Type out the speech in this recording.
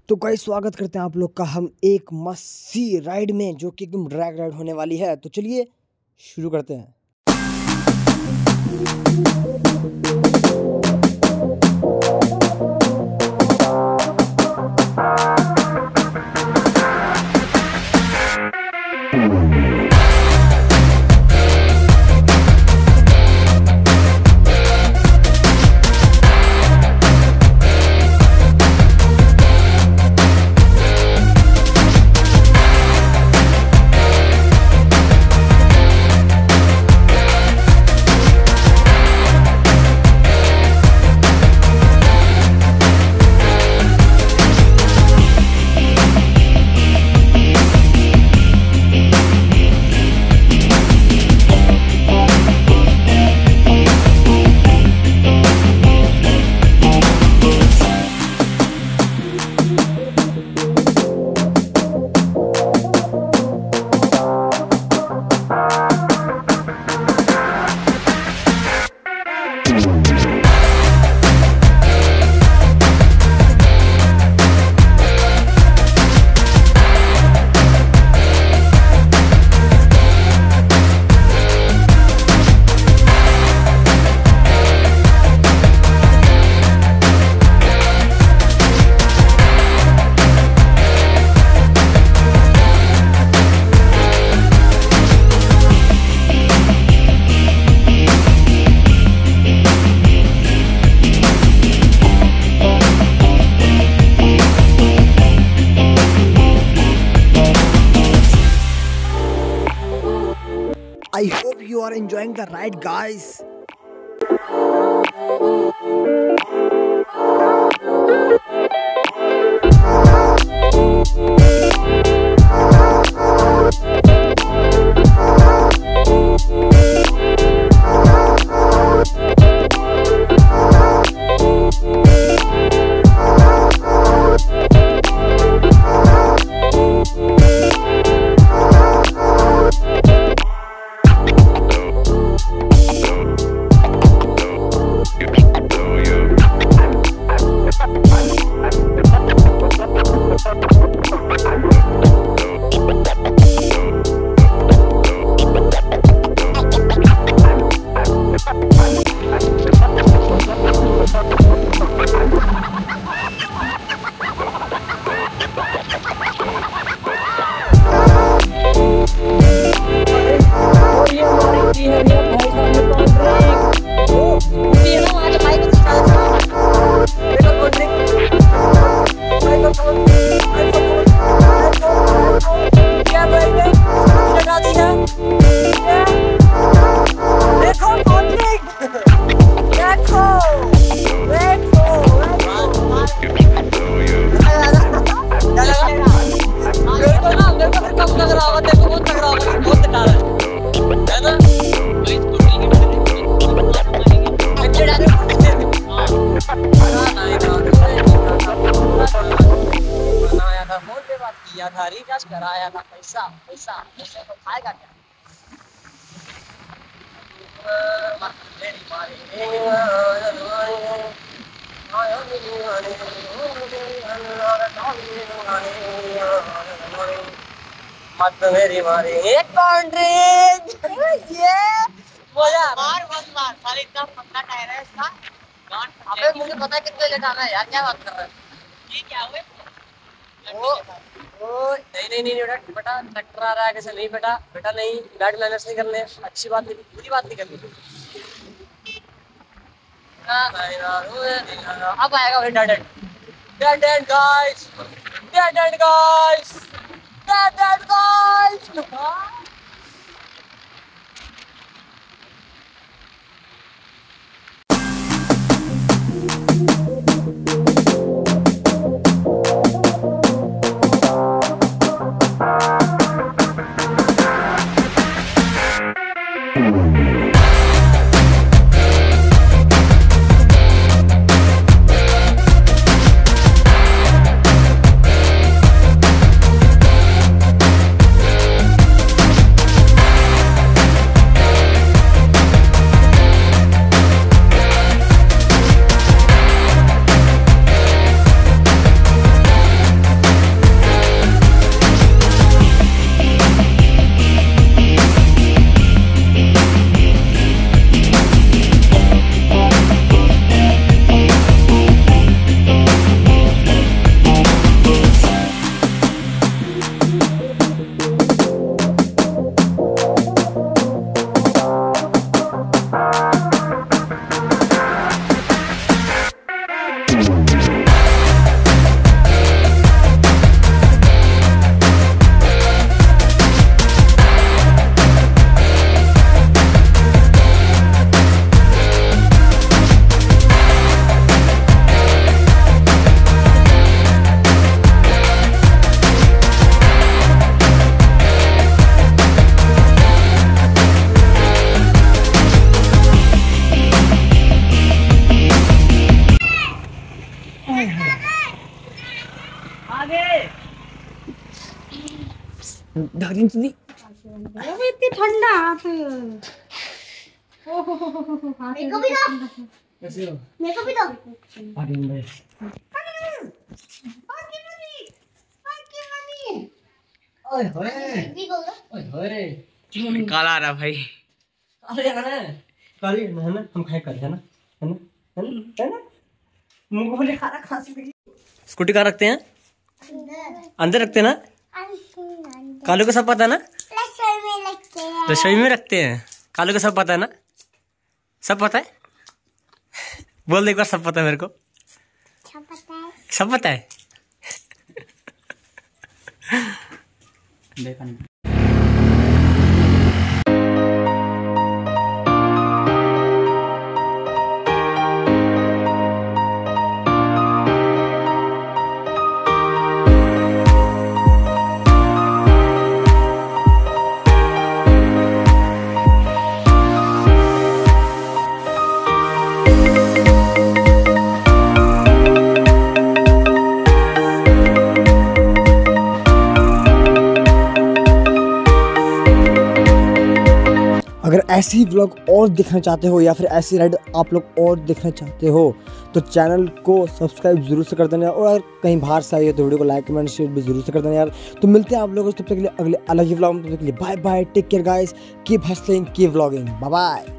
तो गाइस स्वागत करते हैं आप लोग का हम एक मस्त सी राइड में जो कि एकदम ड्रैग राइड होने वाली है। तो चलिए शुरू करते हैं। I hope you are enjoying the ride, guys. किया था, रिचार्ज कराया था, पैसा पैसा पैसे तो खाएगा क्या? मत मेरी मारी एक बाउंड्री ये मजा मार बस मार साले इतना पतला टायर है इसका। अबे मुझे पता है कितने लेट आना है यार, क्या बात कर रहा है? ये क्या हुआ? ओ नहीं बेटा ट्रैक्टर आ रहा है कैसे? नहीं बेटा नहीं, गाड़ी मैनेज नहीं करने, अच्छी बात नहीं, बुरी बात नहीं करनी। अब आएगा भाई डेड एंड गाइस। आगे इतनी ठंडा हाथ। मेरे को भी दो। मेरे को भी दो। काला आ रहा भाई। अरे काली है ना, हम खाए कर है ना, है ना, है ना। मूंगफली खाना खा सकते। स्कूटी कहाँ रखते हैं? अंदर रखते हैं ना। कालू को सब पता है ना? रसोई में रखते हैं। कालू को सब पता है ना? सब पता है? बोल दे एक बार, सब पता है मेरे को। सब पता है। देखा नहीं। अगर ऐसी व्लॉग और देखना चाहते हो या फिर ऐसी राइड आप लोग और देखना चाहते हो तो चैनल को सब्सक्राइब जरूर से कर देना, और अगर कहीं बाहर से आई हो तो वीडियो को लाइक कमेंट शेयर भी जरूर से कर देना यार। तो मिलते हैं आप लोगों को तब तक के लिए अगले अलग ही व्लॉग में। तब तक के लिए bye bye, take care guys, keep hustling, keep vlogging, bye bye.